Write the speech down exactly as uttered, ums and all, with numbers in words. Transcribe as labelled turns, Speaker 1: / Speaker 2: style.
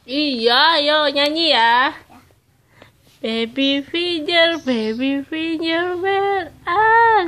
Speaker 1: Iya, ayo nyanyi ya. Baby finger, baby finger, where are